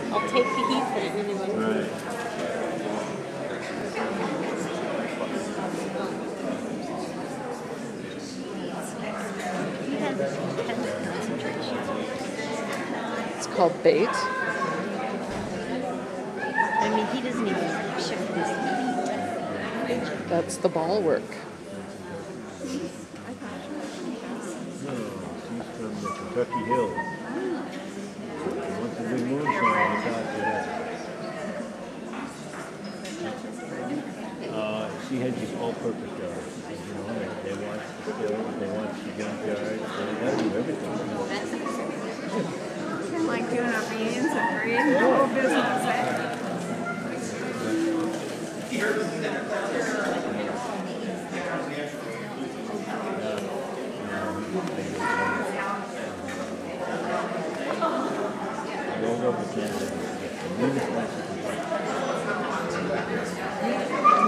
I'll take the heat for it anyway. Right. He has intense concentration. It's called bait. I mean, he doesn't even shift his feet. That's the ball work. No, she's from the Kentucky Hills. She wants to do moonshine on top of that. She has these all-purpose jars. You know, they want the stills, they want the junk jars, they gotta do everything. Kind of like doing our beans and creating the whole business, eh? Roll over Canada.